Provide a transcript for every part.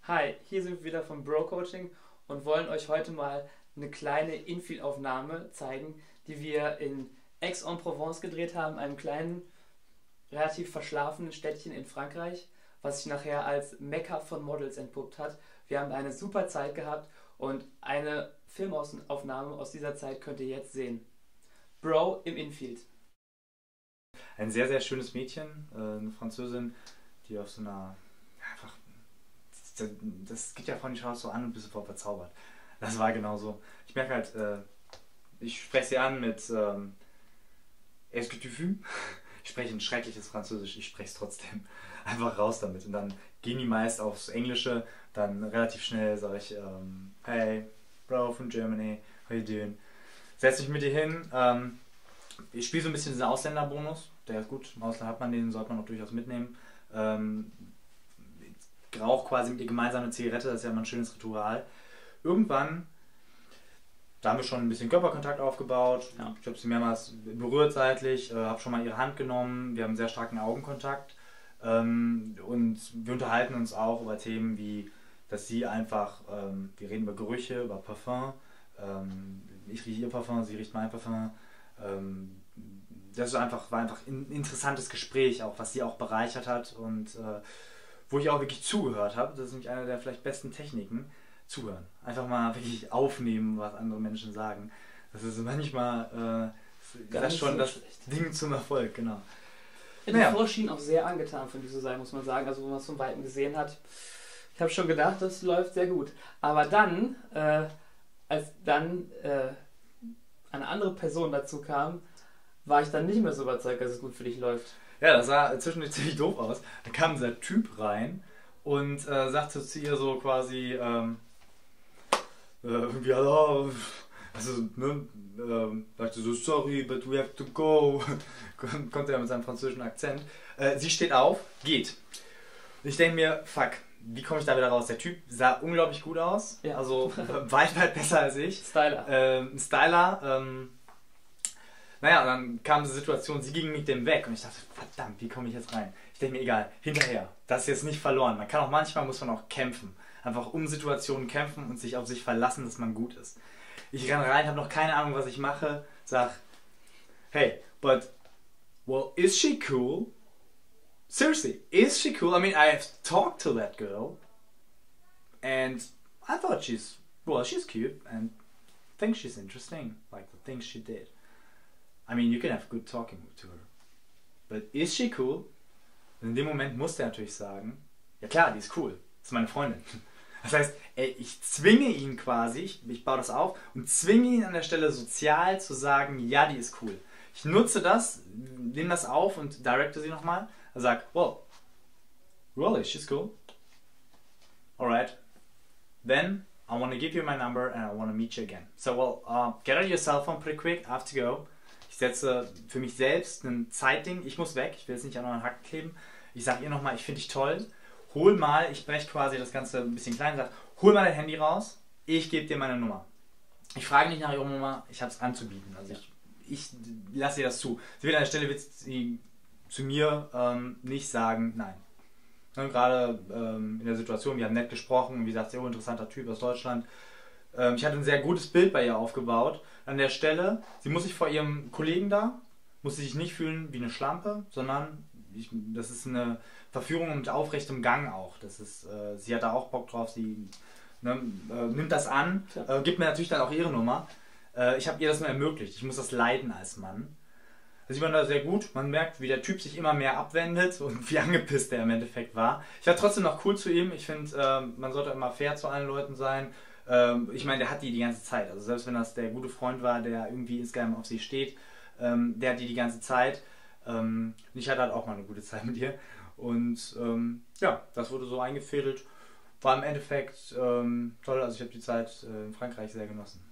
Hi, hier sind wir wieder vom Bro Coaching und wollen euch heute mal eine kleine Infield-Aufnahme zeigen, die wir in Aix-en-Provence gedreht haben, einem kleinen, relativ verschlafenen Städtchen in Frankreich, was sich nachher als Mekka von Models entpuppt hat. Wir haben eine super Zeit gehabt und eine Filmaufnahme aus dieser Zeit könnt ihr jetzt sehen. Bro im Infield. Ein sehr, sehr schönes Mädchen, eine Französin, die auf so einer, einfach, das geht ja von die Chance so an und bist sofort verzaubert. Das war genau so. Ich merke halt, ich spreche sie an mit Est-ce que tu fumes? Ich spreche ein schreckliches Französisch, ich spreche es trotzdem. Einfach raus damit. Und dann gehen die meist aufs Englische, dann relativ schnell sage ich, hey, Bro from Germany, how you doing? Setz mich mit dir hin. Ich spiele so ein bisschen diesen Ausländerbonus, der ist gut, im Ausland hat man den, sollte man auch durchaus mitnehmen. Rauch quasi mit ihr gemeinsam eine Zigarette, das ist ja immer ein schönes Ritual. Irgendwann, da haben wir schon ein bisschen Körperkontakt aufgebaut, Ja. ich habe sie mehrmals berührt seitlich, habe schon mal ihre Hand genommen, wir haben einen sehr starken Augenkontakt und wir unterhalten uns auch über Themen wie, dass sie einfach, wir reden über Gerüche, über Parfum, ich rieche ihr Parfum, sie riecht mein Parfum. Das ist einfach, war einfach ein interessantes Gespräch, auch was sie auch bereichert hat und wo ich auch wirklich zugehört habe. Das ist nämlich eine der vielleicht besten Techniken. Zuhören. Einfach mal wirklich aufnehmen, was andere Menschen sagen. Das ist manchmal Gar das nicht schon so das schlecht. Ding zum Erfolg, genau. Ja, die Naja. Frau schien auch sehr angetan von dieser sein, muss man sagen. Also, wo man es von Weitem gesehen hat. Ich habe schon gedacht, das läuft sehr gut. Aber dann, als dann eine andere Person dazu kam, war ich dann nicht mehr so überzeugt, dass es gut für dich läuft. Ja, das sah zwischendurch ziemlich doof aus. Da kam dieser Typ rein und sagte zu ihr so quasi, irgendwie, hallo, also, ne, sagte so, sorry, but we have to go. Konnte er mit seinem französischen Akzent. Sie steht auf, geht. Und ich denke mir, fuck, wie komme ich da wieder raus? Der Typ sah unglaublich gut aus, Ja. also weit besser als ich. Styler. Ein Styler, naja, und dann kam die Situation, sie ging mit dem weg und ich dachte, verdammt, wie komme ich jetzt rein? Ich denke mir, egal, hinterher, das ist jetzt nicht verloren. Man kann auch manchmal, muss man auch kämpfen. Einfach um Situationen kämpfen und sich auf sich verlassen, dass man gut ist. Ich renne rein, habe noch keine Ahnung, was ich mache, sag, hey, but, well, is she cool? Seriously, is she cool? I mean, I've talked to that girl and I thought she's cute and think she's interesting, like the things she did. I mean, you can have good talking to her. But is she cool? Und in dem Moment musste er natürlich sagen, ja klar, die ist cool. Das ist meine Freundin. Das heißt, ey, ich zwinge ihn quasi, ich baue das auf und zwinge ihn an der Stelle sozial zu sagen, ja, die ist cool. Ich nutze das, nehme das auf und directe sie nochmal. Er sagt, well, really, she's cool. Alright. Then, I want to give you my number and I want to meet you again. So, well, get on your cell phone pretty quick, I have to go. Ich setze für mich selbst ein Zeitding, ich muss weg, ich will jetzt nicht an euren Hacken kleben. Ich sage ihr nochmal, ich finde dich toll. Hol mal, ich breche quasi das Ganze ein bisschen klein, sage, hol mal dein Handy raus, ich gebe dir meine Nummer. Ich frage nicht nach ihrer Nummer, ich habe es anzubieten. Also ich lasse ihr das zu. Sie wird an der Stelle wird sie zu mir nicht sagen, nein. Ne, gerade in der Situation, wir haben nett gesprochen, wie gesagt, sehr interessanter Typ aus Deutschland. Ich hatte ein sehr gutes Bild bei ihr aufgebaut. An der Stelle, sie muss sich vor ihrem Kollegen da, muss sie sich nicht fühlen wie eine Schlampe, sondern das ist eine Verführung mit aufrechtem Gang auch. Das ist, sie hat da auch Bock drauf, sie nimmt das an, gibt mir natürlich dann auch ihre Nummer. Ich habe ihr das nur ermöglicht, ich muss das leiden als Mann. Das sieht man da sehr gut, man merkt, wie der Typ sich immer mehr abwendet und wie angepisst er im Endeffekt war. Ich war trotzdem noch cool zu ihm, ich finde, man sollte immer fair zu allen Leuten sein. Ich meine, der hat die ganze Zeit, also selbst wenn das der gute Freund war, der irgendwie insgeheim auf sie steht, der hat die ganze Zeit. Ich hatte halt auch mal eine gute Zeit mit ihr und ja, das wurde so eingefädelt. War im Endeffekt toll, also ich habe die Zeit in Frankreich sehr genossen.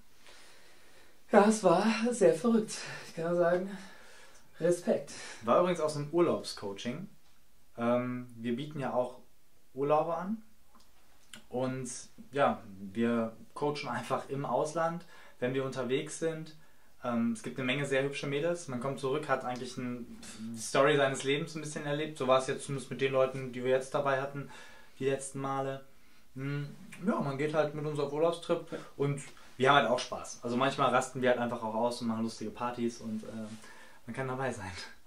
Ja, es war sehr verrückt. Ich kann nur sagen, Respekt. War übrigens auch so ein Urlaubscoaching. Wir bieten ja auch Urlaube an und ja, wir coachen einfach im Ausland, wenn wir unterwegs sind. Es gibt eine Menge sehr hübsche Mädels. Man kommt zurück, hat eigentlich die Story seines Lebens ein bisschen erlebt. So war es jetzt zumindest mit den Leuten, die wir jetzt dabei hatten, die letzten Male. Ja, man geht halt mit uns auf Urlaubstrip und wir haben halt auch Spaß. Also manchmal rasten wir halt einfach auch aus und machen lustige Partys und man kann dabei sein.